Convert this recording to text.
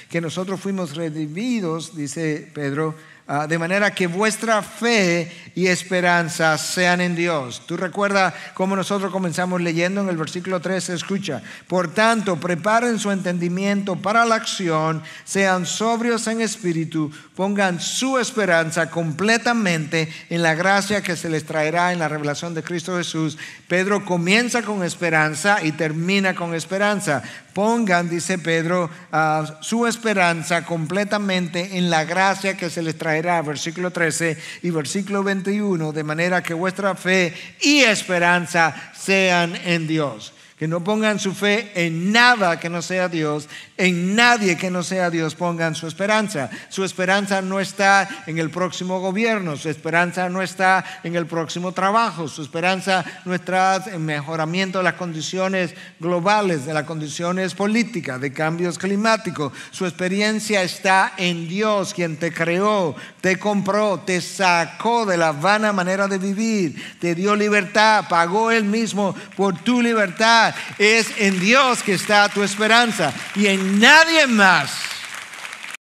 que nosotros fuimos redimidos, dice Pedro, de manera que vuestra fe y esperanza sean en Dios. Tú recuerdas cómo nosotros comenzamos leyendo en el versículo 13, escucha: por tanto, preparen su entendimiento para la acción, sean sobrios en espíritu, pongan su esperanza completamente en la gracia que se les traerá en la revelación de Cristo Jesús. Pedro comienza con esperanza y termina con esperanza. Pongan, dice Pedro, su esperanza completamente en la gracia que se les traerá, versículo 13 y versículo 21, de manera que vuestra fe y esperanza sean en Dios. Que no pongan su fe en nada que no sea Dios, en nadie que no sea Dios pongan su esperanza. Su esperanza no está en el próximo gobierno, su esperanza no está en el próximo trabajo, su esperanza no está en mejoramiento de las condiciones globales, de las condiciones políticas, de cambios climáticos. Su experiencia está en Dios, quien te creó, te compró, te sacó de la vana manera de vivir, te dio libertad, pagó Él mismo por tu libertad. Es en Dios que está tu esperanza y en nadie más.